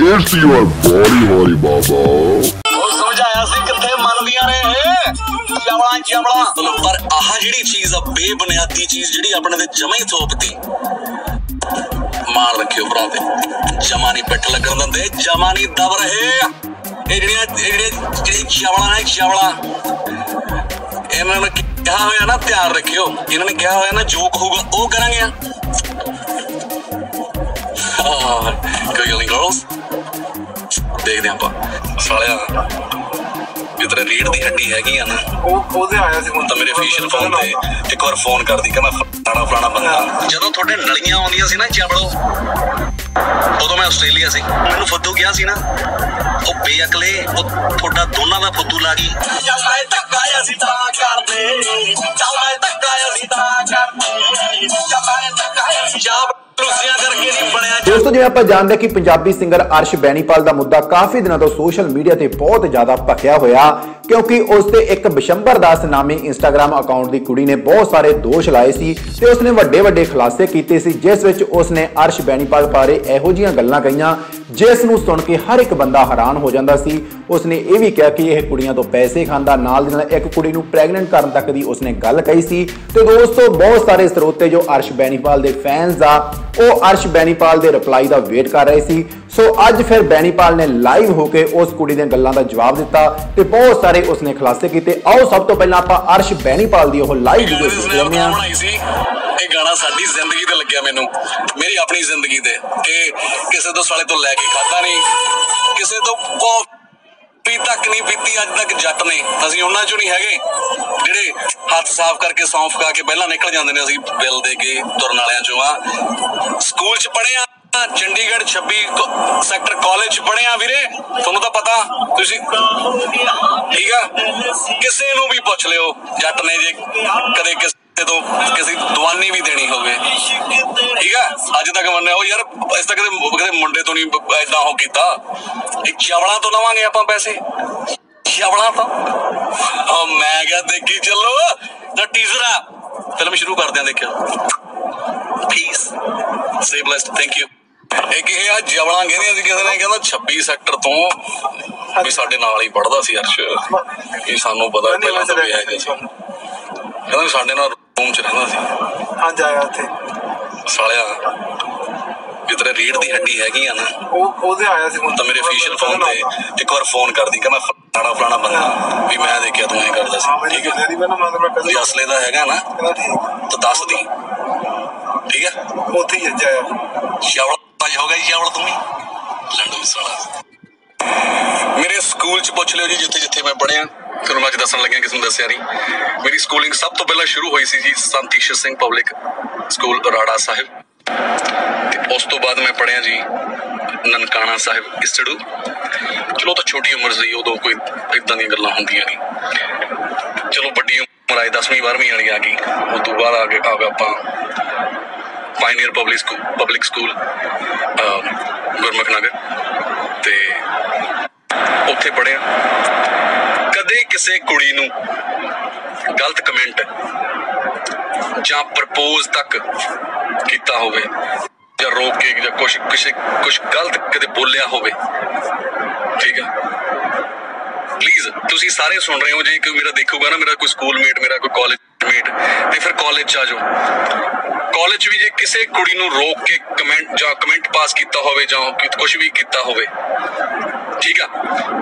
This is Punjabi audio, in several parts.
It's your body, body, baba. समझाया सी किथे मनदियां ने चावला चावला पर आह जिहड़ी चीज आ बेबुनियादी चीज जिहड़ी अपने ते जमा ही थोपती मार रखियो भरा ते जमा नहीं पिट लगन दिंदे जमा नहीं दब रहे ये जिहड़ी चावला है चावला इन्हां ने कहा होया ना ध्यान रखियो इन्हां ने कहा होया ना जो कहूगा वो करांगे कोई गल नहीं गर्ल्स देखदे आपां सालिया जितने रीढ़ दी हड्डी हैगी आ ना ओदे आया सी हुण तां मेरे ऑफिशियल फोन ते एक बार फोन कर दी कहना फलाना बंदा जदों थोड़े नलियां आउंदियां सी ना चावलो उदों मैं आस्ट्रेलिया सी मैनूं फुद्दू गया सी ना ओ बेअकले ओ थोड़ा दोनां दा फुद्दू ला गई चल मैं धक्काया सी तां करदे चल मैं धक्काया सी तां करदे चल मैं धक्काया सी जाब रुसिया करके नहीं बनया। दोस्तों जिवें आपां जानदे कि पंजाबी सिंगर अर्श बैनीपाल दा मुद्दा काफी दिनों तो सोशल मीडिया ते बहुत ज्यादा भखिया होया क्योंकि उसते एक बिशंबर दास नामी इंस्टाग्राम अकाउंट दी कुड़ी ने बहुत सारे दोष लाए सी ते उसने वड्डे खुलासे कीते सी जिस विच उसने अर्श बैनीपाल बारे इहो जिहियां गल्लां कहीआं जिस नूं सुन के हर एक बंदा हैरान हो जांदा सी। उसने ये भी कहा कि यह कुड़ियां तो पैसे खांदा नाल दी नाल एक कुड़ी नूं प्रैगनेंट करन तक दी उसने गल कही सी। ते दोस्तों बहुत सारे स्रोते जो अर्श बैनीपाल दे फैंस आ वो अर्श बैनीपाल दे रिप्लाई दा वेट कर रहे सी। सो अज फिर बैनीपाल ने लाइव होके उस कुड़ी दे गल्लां दा जवाब दिता ते बहुत सारे उसने खुलासे कीते। आओ सब तो पहला आपां अर्श बैनीपाल दी ओह लाइव वीडियो सुन लेंदे हां। ਇਹ ਗਾਣਾ ਸਾਡੀ ਜ਼ਿੰਦਗੀ ਤੇ ਲੱਗਿਆ ਮੈਨੂੰ ਮੇਰੀ ਆਪਣੀ ਜ਼ਿੰਦਗੀ ਤੇ ਕਿ ਕਿਸੇ ਤੋਂ ਸਾਲੇ ਤੋਂ ਲੈ ਕੇ ਖਾਦਾ ਨਹੀਂ ਕਿਸੇ ਤੋਂ ਕੌਫੀ ਤੱਕ ਨਹੀਂ ਪੀਤੀ ਅੱਜ ਤੱਕ ਜੱਟ ਨੇ ਅਸੀਂ ਉਹਨਾਂ ਚੋਂ ਨਹੀਂ ਹੈਗੇ ਜਿਹੜੇ ਹੱਥ ਸਾਫ਼ ਕਰਕੇ ਸੌਂਫ ਖਾ ਕੇ ਪਹਿਲਾਂ ਨਿਕਲ ਜਾਂਦੇ ਨੇ ਅਸੀਂ ਬਿੱਲ ਦੇ ਕੇ ਤੁਰਨ ਵਾਲਿਆਂ ਚੋਂ ਆ ਸਕੂਲ ਚ ਪੜ੍ਹੇ ਆ ਚੰਡੀਗੜ੍ਹ 26 ਸੈਕਟਰ ਕਾਲਜ ਚ ਪੜ੍ਹੇ ਆ ਵੀਰੇ ਤੁਹਾਨੂੰ ਤਾਂ ਪਤਾ ਤੁਸੀਂ ਠੀਕ ਆ ਕਿਸੇ ਨੂੰ ਵੀ ਪੁੱਛ ਲਿਓ ਜੱਟ ਨੇ ਜੇ ਕਦੇ तो किसी दवानी भी देनी होवे ठीक है अज तक मन्ने हो यार इस तक कदे मुंडे तो नहीं इदा हो कीता एक चावला तो लवांगे आपां पैसे चावला तो मैं क्या देखी चलो द टीजर आ फिल्म शुरू कर दिया देखियो peace stay blessed thank you एक ये आ चावला कहंदे सी किसी ने कहंदा 26 सैक्टर तो भी साडे नाल ही पढ़दा सी अर्श ये सानू पता पहला तो भी है जी कहंदा साडे नाल रूम च रहंदा सी हां जाया उत्थे सालिया जितने रीढ़ दी हड्डी हैगी आ ना ओदे आया सी हुण तां मेरे ऑफिशियल फोन ते एक बार फोन कर दी कहना फलाना बंदा भी मैं देखिया तू ऐ करदा सी ठीक है जे असले दा हैगा ना तो दस दी ठीक है ओथे ही जाया चावल हो गई चावल तू ही लंडू साला मेरे स्कूल च पुछ लियो जी जिथे जिथे मैं पढ़िया फिर मैं दसन लग्या किस दसिया नहीं मेरी स्कूलिंग सब तो पहला शुरू हुई सी जी संत ईशर सिंह पब्लिक स्कूल राड़ा साहिब उस तो बाद मैं पढ़िया जी ननकाना साहिब इसटड़ू चलो तो छोटी उम्र से उदों कोई इदा दी गल्लां होंदियां नहीं चलो बड़ी उम्र आई 10वीं 12वीं वाली आ गई उस तो बाद आ गए आपां pioneer public school Gurmukh Nagar ते उत्थे पढ़िया कदे किसे कुड़ी नूं गलत कमेंट जां प्रपोज तक कीता होवे जां रोक के जां कुछ गलत कदे बोलिया होवे ठीक है प्लीज तुसी सारे सुन रहे हो जी कोई मेरा देखूगा ना मेरा कोई स्कूल मेट मेरा कोई कॉलेज मेट ते फिर कॉलेज च आ जाओ कॉलेज भी जे किसी कुड़ी नूं रोक के कमेंट पास किया होवे जां कुछ भी किया होवे ठीक है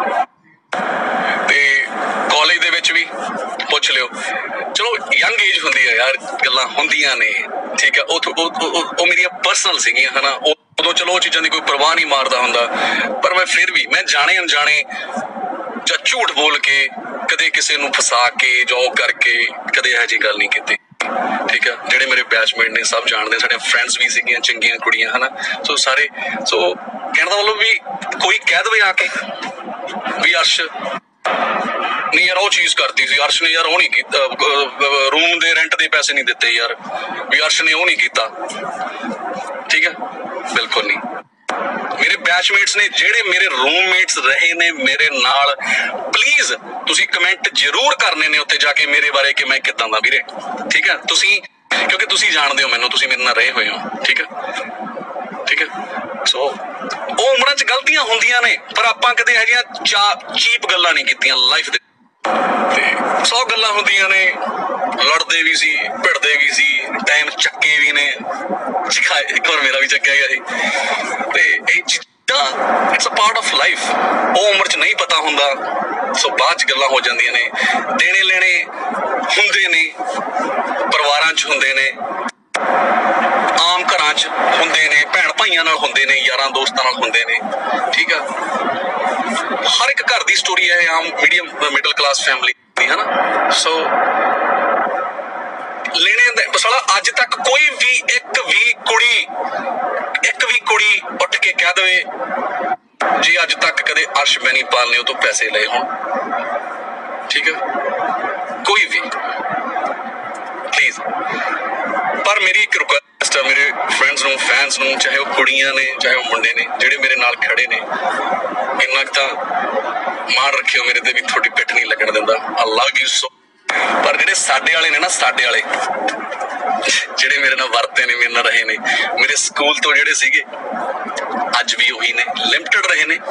ते कॉलेज दे विच भी पुछ लियो चलो यंग एज हुंदी है यार गल्लां हुंदियां ने ठीक है ओ मेरी पर्सनल सीगियां है ना उदों चलो चीज़ां दी कोई परवाह नहीं मारदा हुंदा पर मैं फिर भी मैं जाने अनजाने जां झूठ बोल के कदे किसी नूं फसा के जो करके कदे इहो जी गल नहीं कीती ठीक है जेडे मेरे बैचमेट ने सब जानते साडे फ्रेंड्स भी सीगियां चंगियां कुड़ियां है ना सो सारे सो कहण दा मतलब भी कोई कह दवे आके भी अर्श नहीं यार वो चीज करती सी अर्श ने यार वो नहीं कीता रूम दे रेंट दे पैसे नहीं दिते यार भी अर्श ने वो नहीं कीता ठीक है बिल्कुल नहीं मेरे बैचमेट्स ने जेड़े मेरे रूममेट्स रहे ने मेरे नाल प्लीज तुसी कमेंट जरूर करने ने उत्ते जाके मेरे बारे कि मैं किदां दा वीरे ठीक है तुसी क्योंकि तुसी जानदे हो मैनूं तुसी मेरे नाल रहे होए हो ठीक है सो ਉਹ ਉਮਰਾਂ 'ਚ ਗਲਤੀਆਂ ਹੁੰਦੀਆਂ ਨੇ, ਪਰ ਆਪਾਂ ਕਦੇ ਇਹੋ ਜਿਹੀਆਂ ਚੀਪ ਗੱਲਾਂ ਨਹੀਂ ਕੀਤੀਆਂ ਲਾਈਫ ਦੇ। ਤੇ 100 ਗੱਲਾਂ ਹੁੰਦੀਆਂ ਨੇ, ਲੜਦੇ ਵੀ ਸੀ, ਭਿੜਦੇ ਵੀ ਸੀ, ਟਾਈਮ ਚੱਕੇ ਵੀ ਨੇ, ਇੱਕ ਵਾਰ ਮੇਰਾ ਵੀ ਚੱਕਿਆ ਗਿਆ ਸੀ। ਤੇ ਇਹ ਚੀਜ਼ਾਂ it's a part of life. ਉਹ ਉਮਰ 'ਚ ਨਹੀਂ ਪਤਾ ਹੁੰਦਾ, ਸੋ ਬਾਅਦ 'ਚ ਗੱਲਾਂ ਹੋ ਜਾਂਦੀਆਂ ਨੇ। ਦੇਣੇ ਲੈਣੇ ਹੁੰਦੇ ਨੇ, ਪਰਿਵਾਰਾਂ 'ਚ ਹੁੰਦੇ ਨੇ, ਆਮ ਘਰਾਂ 'ਚ ਹੁੰਦੇ ਨੇ, ਭੈਣ ਭਾਈਆਂ ਨਾਲ ਹੁੰਦੇ ਨੇ, ਯਾਰਾਂ ਦੋਸਤਾਂ ਨਾਲ ਹੁੰਦੇ ਨੇ। ਠੀਕ ਆ, ਹਰ ਇੱਕ ਘਰ ਦੀ ਸਟੋਰੀ ਹੈ ਆਮ ਮੀਡੀਅਮ ਮਿਡਲ ਕਲਾਸ ਫੈਮਿਲੀ ਦੀ, ਹੈ ਨਾ। ਸੋ ਲੈਣੇ ਸਾਲਾ ਅੱਜ ਤੱਕ ਕੋਈ ਵੀ ਇੱਕ ਵੀ ਕੁੜੀ ਉੱਠ ਕੇ ਕਹਿ ਦੇਵੇ ਜੇ ਅੱਜ ਤੱਕ ਕਦੇ ਅਰਸ਼ ਬੈਨੀਪਾਲ ਨੇ ਉਹ ਤੋਂ ਪੈਸੇ ਲਏ ਹੋਣ, ਠੀਕ ਹੈ, ਕੋਈ ਵੀ ਪਲੀਜ਼। ਪਰ ਮੇਰੀ ਇੱਕ ਰਿਕੁਐਸਟ ਹੈ ਮੇਰੇ ਫਰੈਂਡਸ ਨੂੰ, ਫੈਨਸ ਨੂੰ, ਚਾਹੇ ਉਹ ਕੁੜੀਆਂ ਨੇ ਚਾਹੇ ਉਹ ਮੁੰਡੇ ਨੇ ਜਿਹੜੇ ਮੇਰੇ ਨਾਲ ਖੜੇ ਨੇ, ਇੰਨਾ ਤਾਂ ਮਾਣ ਰੱਖਿਓ ਮੇਰੇ ਤੇ ਵੀ ਤੁਹਾਡੀ ਪਿੱਠ ਨਹੀਂ ਲੱਗਣ ਦਿੰਦਾ। I love you so. ਪਰ ਜਿਹੜੇ ਸਾਡੇ ਵਾਲੇ ਨੇ ਨਾ, ਸਾਡੇ ਵਾਲੇ ਜਿਹੜੇ ਮੇਰੇ ਨਾਲ ਵਰਤੇ ਨੇ, ਮੇਰੇ ਨਾਲ ਰਹੇ ਨੇ, ਮੇਰੇ ਸਕੂਲ ਤੋਂ ਜਿਹੜੇ ਸੀਗੇ ਅੱਜ ਵੀ ਉਹੀ ਨੇ, ਲਿਮਟਿਡ ਰਹੇ ਨੇ।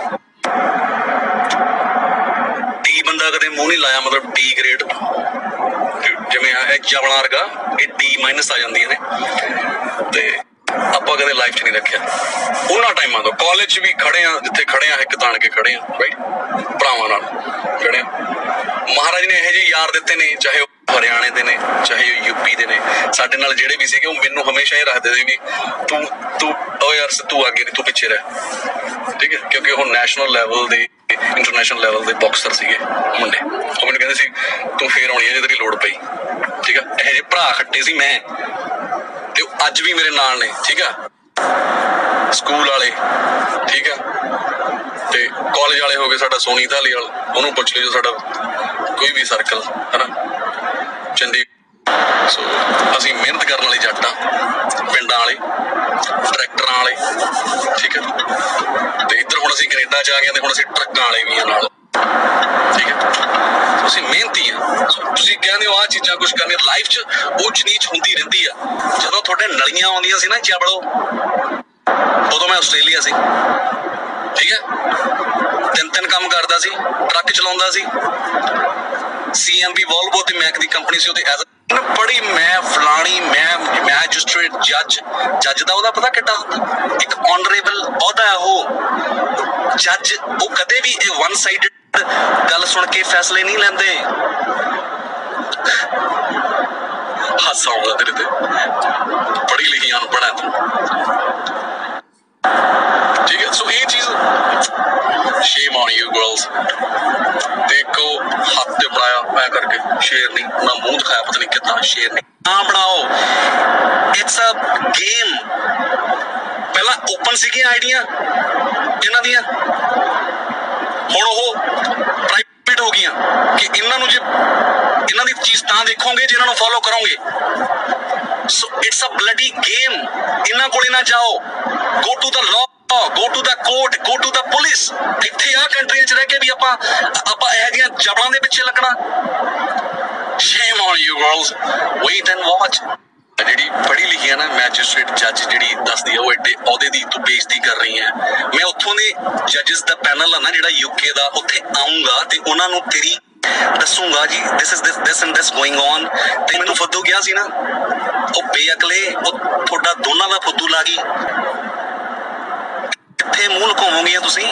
ਡੀ ਬੰਦਾ ਕਦੇ ਮੂੰਹ ਨਹੀਂ ਲਾਇਆ, ਮਤਲਬ ਡੀ ਗ੍ਰੇਡ, ਜਿਵੇਂ ਇਹ ਜਵਲਾਂ ਵਰਗਾ ਇਹ D- ਆ ਜਾਂਦੀਆਂ ਨੇ, ਤੇ ਆਪਾਂ ਕਦੇ ਲਾਈਫ 'ਚ ਨਹੀਂ ਰੱਖਿਆ। ਉਹਨਾਂ ਟਾਈਮਾਂ ਤੋਂ ਕਾਲਜ 'ਚ ਵੀ ਖੜੇ ਆ, ਜਿੱਥੇ ਖੜੇ ਆ ਇੱਕ ਤਾਣ ਕੇ ਖੜੇ ਆ, ਰਾਈਟ, ਭਰਾਵਾਂ ਨਾਲ ਖੜੇ ਆ। ਮਹਾਰਾਜ ਨੇ ਇਹੋ ਜਿਹੇ ਯਾਰ ਦਿੱਤੇ ਨੇ, ਚਾਹੇ ਉਹ ਹਰਿਆਣੇ ਦੇ ਨੇ ਚਾਹੇ ਉਹ ਯੂਪੀ ਦੇ ਨੇ। ਸਾਡੇ ਨਾਲ ਜਿਹੜੇ ਵੀ ਸੀਗੇ ਉਹ ਮੈਨੂੰ ਹਮੇਸ਼ਾ ਇਹ ਰੱਖਦੇ ਸੀ ਵੀ ਤੂੰ ਓ ਯਾਰ ਤੂੰ ਅੱਗੇ ਨਹੀਂ, ਤੂੰ ਪਿੱਛੇ ਰਹਿ, ਠੀਕ ਹੈ, ਕਿਉਂਕਿ ਉਹ ਨੈਸ਼ਨਲ ਲੈਵਲ ਦੇ, ਇੰਟਰਨੈਸ਼ਨਲ ਲੈਵਲ ਦੇ ਬਾਕਸਰ ਸੀਗੇ ਮੁੰਡੇ। ਉਹ ਮੈਨੂੰ ਕਹਿੰਦੇ ਸੀ ਤੂੰ ਫੇਰ ਆਉਣੀ ਹੈ ਜੇ ਤੇਰੀ ਲੋੜ ਪਈ, ਠੀਕ ਆ। ਇਹੋ ਜਿਹੇ ਭਰਾ ਖੱਟੇ ਸੀ ਮੈਂ, ਤੇ ਉਹ ਅੱਜ ਵੀ ਮੇਰੇ ਨਾਲ ਨੇ, ਠੀਕ ਆ। ਸਕੂਲ ਵਾਲੇ, ਠੀਕ ਆ, ਤੇ ਕਾਲਜ ਵਾਲੇ ਹੋ ਗਏ। ਸਾਡਾ ਸੋਨੀ ਧਾਲੀ ਵਾਲ, ਉਹਨੂੰ ਪੁੱਛ ਲਿਓ, ਸਾਡਾ ਕੋਈ ਵੀ ਸਰਕਲ ਹੈ ਨਾ ਚੰਡੀ। ਸੋ ਅਸੀਂ ਮਿਹਨਤ ਕਰਨ ਵਾਲੇ ਜੱਟ ਆ, ਪਿੰਡਾਂ ਵਾਲੇ, ਟਰੈਕਟਰਾਂ ਵਾਲੇ, ਠੀਕ ਹੈ। ਤੇ ਇੱਧਰ ਹੁਣ ਅਸੀਂ ਕੈਨੇਡਾ 'ਚ ਆ ਗਏ ਤੇ ਹੁਣ ਅਸੀਂ ਟਰੱਕਾਂ ਵਾਲੇ ਵੀ ਆ ਨਾਲ, ਠੀਕ ਹੈ। ਅਸੀਂ ਮਿਹਨਤੀ ਆ। ਤੁਸੀਂ ਕਹਿੰਦੇ ਹੋ ਆਹ ਚੀਜ਼ਾਂ ਕੁਛ ਕਰਨੀਆਂ ਲਾਈਫ 'ਚ, ਉੱਚ ਨੀਚ ਹੁੰਦੀ ਰਹਿੰਦੀ ਆ। ਜਦੋਂ ਤੁਹਾਡੇ ਨਲੀਆਂ ਆਉਂਦੀਆਂ ਸੀ ਨਾ ਚਾਵਲੋ, ਉਦੋਂ ਮੈਂ ਆਸਟ੍ਰੇਲੀਆ ਸੀ, ਠੀਕ ਹੈ। 3 ਕੰਮ ਕਰਦਾ ਸੀ, ਟਰੱਕ ਚਲਾਉਂਦਾ ਸੀ, CMB ਵੋਲਵੋ ਤੇ ਮੈਕ ਦੀ ਕੰਪਨੀ ਸੀ, ਉਹਦੇ ਬੜੀ ਮੈਂ ਫਲਾਣੀ ਮੈਂ ਮੈਜਿਸਟ੍ਰੇਟ ਜੱਜ ਦਾ ਉਹਦਾ ਪਤਾ ਕਿੱਡਾ ਹੁੰਦਾ, ਇੱਕ ਆਨਰੇਬਲ ਅਹੁਦਾ ਹੈ ਉਹ ਜੱਜ। ਉਹ ਕਦੇ ਵੀ ਇਹ ਵਨ ਸਾਈਡਡ ਗੱਲ ਸੁਣ ਕੇ ਫੈਸਲੇ ਨਹੀਂ ਲੈਂਦੇ। ਹਾਸਾ ਆਉਂਦਾ ਤੇਰੇ ਤੇ, ਪੜ੍ਹੀ ਲਿਖੀ ਅਨਪੜ੍ਹ ਹੈ ਤੂੰ, ਠੀਕ ਹੈ। ਸੋ ਇਹ ਚੀਜ਼ ਸ਼ੇਮ ਔਨ ਯੂ ਗਰਲਸ। ਦੇਖੋ ਹੱਥ ਤੇ ਬਣਾਇਆ ਮੈਂ ਕਰਕੇ ਸ਼ੇਰਨੀ, ਨਾ ਮੂੰਹ ਦਿਖਾਇਆ ਪਤਾ ਨਹੀਂ ਕਿੱਦਾਂ ਸ਼ੇਰਨੀ। ਨਾ ਬਣਾਓ, ਇਟਸ ਅ ਗੇਮ। ਪਹਿਲਾਂ ਓਪਨ ਸੀਗੀਆਂ ਆਈਡੀਆਂ ਇਹਨਾਂ ਦੀਆਂ, ਹੁਣ ਉਹ ਪ੍ਰਾਈਵੇਟ ਹੋ ਗਈਆਂ ਕਿ ਇਹਨਾਂ ਨੂੰ ਜੇ ਇਹਨਾਂ ਦੀ ਚੀਜ਼ ਤਾਂ ਦੇਖੋਗੇ ਜੇ ਇਹਨਾਂ ਨੂੰ ਫੋਲੋ ਕਰੋਗੇ। So it's a bloody game. ਇਹਨਾਂ ਕੋਲੇ ਨਾ ਜਾਓ। Go to the law, go to the court, go to the police. ਇੱਥੇ ਆ ਕੰਟਰੀਆਂ 'ਚ ਰਹਿ ਕੇ ਵੀ ਆਪਾਂ ਇਹੋ ਜਿਹੀਆਂ ਜਬਰਾਂ ਦੇ ਪਿੱਛੇ ਲੱਗਣਾ। Shame on you girls, wait and watch. ਜਿਹੜੀ ਪੜ੍ਹੀ ਲਿਖੀ ਹੈ ਨਾ ਮੈਜਿਸਟ੍ਰੇਟ ਜੱਜ ਜਿਹੜੀ ਦੱਸਦੀ ਆ ਉਹ ਐਡੇ ਅਹੁਦੇ ਦੀ ਤੂੰ ਬੇਇੱਜ਼ਤੀ ਕਰ ਰਹੀ ਹੈ। ਮੈਂ ਉੱਥੋਂ ਦੇ ਜੱਜਿਸ ਦਾ ਪੈਨਲ ਆ ਨਾ ਜਿਹੜਾ UK ਦਾ, ਉੱਥੇ ਆਊਂਗਾ ਤੇ ਉਹਨਾਂ ਨੂੰ ਤੇਰੀ ਦੱਸੂਗਾ ਜੀ this and this going on। ਤੇ ਮੈਨੂੰ ਫੁੱਦੂ ਗਿਆ ਸੀ ਨਾ, ਉਹ ਬੇਅਕਲੇ, ਉਹ ਤੁਹਾਡਾ ਦੋਨਾਂ ਦਾ ਫੁੱਦੂ ਲਾ ਗਈ। ਕਿੱਥੇ ਮੂੰਹ ਲੁਕਾਵੋਗੀਆਂ ਤੁਸੀਂ?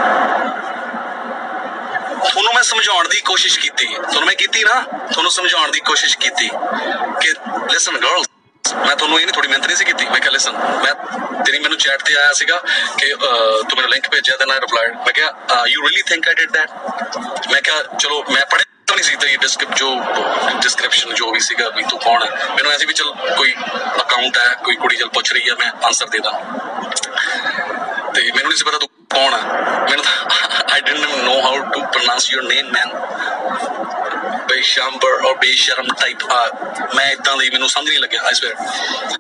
ਤੁਹਾਨੂੰ ਮੈਂ ਸਮਝਾਉਣ ਦੀ ਕੋਸ਼ਿਸ਼ ਕੀਤੀ, ਤੁਹਾਨੂੰ ਮੈਂ ਕੀਤੀ ਨਾ, ਤੁਹਾਨੂੰ ਸਮਝਾਉਣ ਦੀ ਕੋਸ਼ਿਸ਼ ਕੀਤੀ ਕਿ ਲਿਸਨ ਗਰਲਸ, ਮੈਂ ਤੁਹਾਨੂੰ ਇਹ ਨਹੀਂ ਥੋੜੀ ਮਿਹਨਤ ਨਹੀਂ ਸੀ ਕੀਤੀ। ਮੈਂ ਕਿਹਾ ਲਿਸਨ, ਮੈਂ ਤੇਰੀ ਮੈਨੂੰ ਚੈਟ ਤੇ ਆਇਆ ਸੀਗਾ ਕਿ ਤੂੰ ਮੈਨੂੰ ਲਿੰਕ ਭੇਜਿਆ ਤੇ ਮੈਂ ਰਿਪਲਾਈਡ। ਮੈਂ ਕਿਹਾ you really think I did that? ਮੈਂ ਕਿਹਾ ਚਲੋ ਮੈਂ ਪੜ੍ਹਿਆ ਨਹੀਂ ਸੀ ਤੇ ਡਿਸਕ੍ਰਿਪਸ਼ਨ ਜੋ ਵੀ ਸੀਗਾ ਵੀ ਤੂੰ ਕੌਣ ਹੈ। ਮੈਨੂੰ ਐਸੀ ਵੀ ਚਲ ਕੋਈ ਅਕਾਊਂਟ ਹੈ, ਕੋਈ ਕੁੜੀ ਚਲ ਪੁੱਛ ਰਹੀ ਹੈ, ਮੈਂ ਆਨਸਰ ਦੇ ਦਾਂ। ਤੇ ਮੈਨੂੰ ਨਹੀਂ ਸੀ ਪਤਾ ਤੂੰ ਕੌਣ ਹੈ। ਮੈਨੂੰ I didn't even know how to pronounce your name, man। ਬੇਸ਼ੰਬਰ ਔਰ ਬੇਸ਼ਰਮ ਟਾਈਪ ਮੈਂ ਇੱਦਾਂ ਦੀ, ਮੈਨੂੰ ਸਮਝ ਨਹੀਂ ਲੱਗਿਆ। I swear।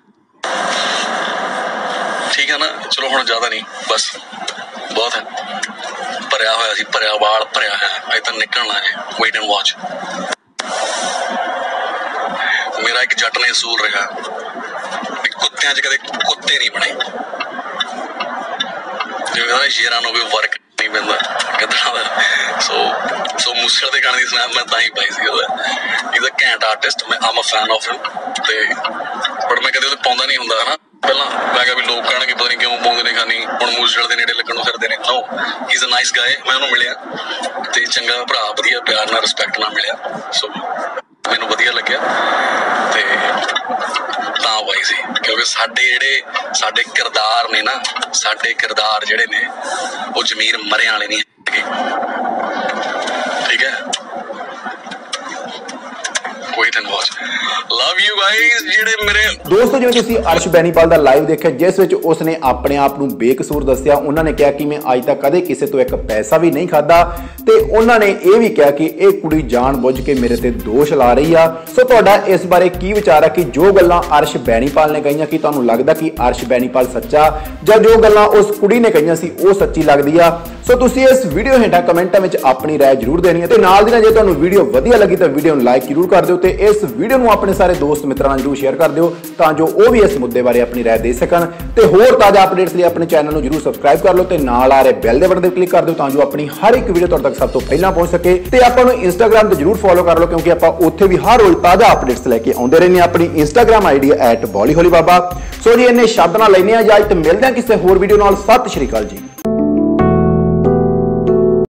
ਠੀਕ ਹੈ ਨਾ, ਚਲੋ ਹੁਣ ਜ਼ਿਆਦਾ ਨਹੀਂ, ਬਸ ਬਹੁਤ ਹੈ। ਭਰਿਆ ਹੋਇਆ ਸੀ, ਭਰਿਆ ਵਾਲ ਭਰਿਆ ਹੈ, ਅਜੇ ਤਾਂ ਨਿਕਲਣਾ ਜੇ। Wait and watch. ਮੇਰਾ ਇੱਕ ਜੱਟ ਨੇ ਅਸੂਲ ਰਿਹਾ ਵੀ ਕੁੱਤਿਆਂ 'ਚ ਕਦੇ ਕੁੱਤੇ ਨਹੀਂ ਬਣੇ। ਜਿਵੇਂ ਸ਼ੇਰਾਂ ਨੂੰ ਵੀ ਵਰਕ ਨਹੀਂ ਪੈਂਦਾ ਗਿੱਧਾ ਦਾ। ਸੋ ਮੂਸੇਵਾਲੇ ਦੇ ਗਾਣੇ ਦੀ ਸਨੈਪ ਮੈਂ ਤਾਂ ਹੀ ਪਾਈ ਸੀ। ਇਜ਼ ਅ ਘੈਂਟ ਆਰਟਿਸਟ, ਮੈਂ ਆਮ ਅ ਫੈਨ ਆਫ ਹਿਮ। ਤੇ ਬਟ ਮੈਂ ਕਦੇ ਉਹਦੇ ਪਾਉਂਦਾ ਨਹੀਂ ਹੁੰਦਾ ਹਨਾ। ਪਹਿਲਾਂ ਮੈਂ ਕਿਹਾ ਵੀ ਲੋਕ ਕਹਿਣਗੇ ਪਤਾ ਨਹੀਂ ਕਿਉਂ ਪਾਉਂਦੇ ਨੇ ਖਾਨੀ, ਹੁਣ ਮੂਸੇਵਾਲੇ ਦੇ ਨੇੜੇ ਲੱਗਣ ਨੂੰ ਫਿਰਦੇ ਨੇ। ਨੋ, ਹੀ ਇਜ਼ ਅ ਨਾਈਸ ਗਾਏ। ਮੈਂ ਉਹਨੂੰ ਮਿਲਿਆ ਤੇ ਚੰਗਾ ਭਰਾ, ਵਧੀਆ ਪਿਆਰ ਨਾਲ ਰਿਸਪੈਕਟ ਨਾਲ ਮਿਲਿਆ। ਸੋ ਮੈਨੂੰ ਵਧੀਆ ਲੱਗਿਆ ਤੇ ਤਾਂ ਪਾਈ ਸੀ, ਕਿਉਂਕਿ ਸਾਡੇ ਕਿਰਦਾਰ ਨੇ ਨਾ, ਸਾਡੇ ਕਿਰਦਾਰ ਜਿਹੜੇ ਨੇ ਉਹ ਜ਼ਮੀਰ ਮਰਿਆਂ ਵਾਲੇ ਨਹੀਂ ਹੈਗੇ, ਠੀਕ ਹੈ। Love you guys. ਜਿਹੜੇ ਮੇਰੇ ਦੋਸਤੋ, ਜਿਵੇਂ ਤੁਸੀਂ ਅਰਸ਼ ਬੈਨੀਪਾਲ ਦਾ ਲਾਈਵ ਦੇਖਿਆ, ਜਿਸ ਵਿੱਚ ਉਸਨੇ ਆਪਣੇ ਆਪ ਨੂੰ ਬੇਕਸੂਰ ਦੱਸਿਆ। ਉਹਨਾਂ ਨੇ ਕਿਹਾ ਕਿ ਮੈਂ ਅੱਜ ਤੱਕ ਕਦੇ ਕਿਸੇ ਤੋਂ ਇੱਕ ਪੈਸਾ ਵੀ ਨਹੀਂ ਖਾਦਾ ਤੇ ਉਹਨਾਂ ਨੇ ਇਹ ਵੀ ਕਿਹਾ ਕਿ ਇਹ ਕੁੜੀ ਜਾਣ ਬੁੱਝ ਕੇ ਮੇਰੇ ਤੇ ਦੋਸ਼ ਲਾ ਰਹੀ ਆ। ਸੋ ਤੁਹਾਡਾ ਇਸ ਬਾਰੇ ਕੀ ਵਿਚਾਰ ਹੈ ਕਿ ਜੋ ਗੱਲਾਂ ਅਰਸ਼ ਬੈਨੀਪਾਲ ਨੇ ਕਹੀਆਂ, ਕਿ ਤੁਹਾਨੂੰ ਲੱਗਦਾ ਕਿ ਅਰਸ਼ ਬੈਨੀਪਾਲ ਸੱਚਾ, ਜਾਂ ਜੋ ਗੱਲਾਂ ਉਸ ਕੁੜੀ ਨੇ ਕਹੀਆਂ ਸੀ ਉਹ ਸੱਚੀ ਲੱਗਦੀ ਆ? ਸੋ ਤੁਸੀਂ ਇਸ ਵੀਡੀਓ ਹੇਠਾਂ ਕਮੈਂਟਾਂ ਵਿੱਚ ਆਪਣੀ ਰਾਏ ਜ਼ਰੂਰ ਦੇਣੀ ਹੈ ਤੇ ਨਾਲ ਦੀ ਨਾਲ ਜੇ ਤੁਹਾਨੂੰ ਵੀਡੀਓ ਵਧੀਆ ਲੱਗੀ ਤਾਂ ਵੀਡੀਓ ਨੂੰ ਲਾਈਕ ਜ਼ਰੂਰ ਕਰ ਦਿਓ ਤੇ ਇਸ ਵੀਡੀਓ ਨੂੰ ਆਪਣੇ ਸਾਰੇ ਦੋਸਤ ਮਿੱਤਰਾਂ ਨਾਲ ਜ਼ਰੂਰ ਸ਼ੇਅਰ ਕਰ ਦਿਓ ਤਾਂ ਜੋ ਉਹ ਵੀ ਇਸ ਮੁੱਦੇ ਬਾਰੇ ਆਪਣੀ ਰਾਏ ਦੇ ਸਕਣ। ਤੇ ਹੋਰ ਤਾਜ਼ਾ ਅਪਡੇਟਸ ਲਈ ਆਪਣੇ ਚੈਨਲ ਨੂੰ ਜ਼ਰੂਰ ਸਬਸਕ੍ਰਾਈਬ ਕਰ ਲਓ ਤੇ ਨਾਲ ਆ ਰਹੇ ਬੈਲ ਦੇ ਬਟਨ ਤੇ ਕਲਿੱਕ ਕਰ ਦਿਓ ਤਾਂ ਜੋ ਆਪਣੀ ਹਰ ਇੱਕ ਵੀਡੀਓ ਤੁਹਾਡੇ ਤੱਕ ਸਭ ਤੋਂ ਪਹਿਲਾਂ ਪਹੁੰਚ ਸਕੇ। ਤੇ ਆਪਾਂ ਨੂੰ ਇੰਸਟਾਗ੍ਰਾਮ ਤੇ ਜ਼ਰੂਰ ਫੋਲੋ ਕਰ ਲਓ, ਕਿਉਂਕਿ ਆਪਾਂ ਉੱਥੇ ਵੀ ਹਰ ਰੋਜ਼ ਤਾਜ਼ਾ ਅਪਡੇਟਸ ਲੈ ਕੇ ਆਉਂਦੇ ਰਹਿੰਦੇ ਹਾਂ। ਆਪਣੀ ਇੰਸਟਾਗ੍ਰਾਮ ਆਈਡੀ ਹੈ @bollyholyBaba। ਸੋ ਜੀ ਇੰਨੇ ਸ਼ਬਦ ਨਾਲ ਲੈਂਦੇ ਹਾਂ ਇਜਾਜ਼ਤ, ਮਿਲਦੇ ਹਾਂ ਕਿਸੇ ਹੋਰ ਵੀਡੀਓ ਨਾਲ। ਸਤਿ ਸ਼੍ਰੀ ਅਕਾਲ ਜੀ।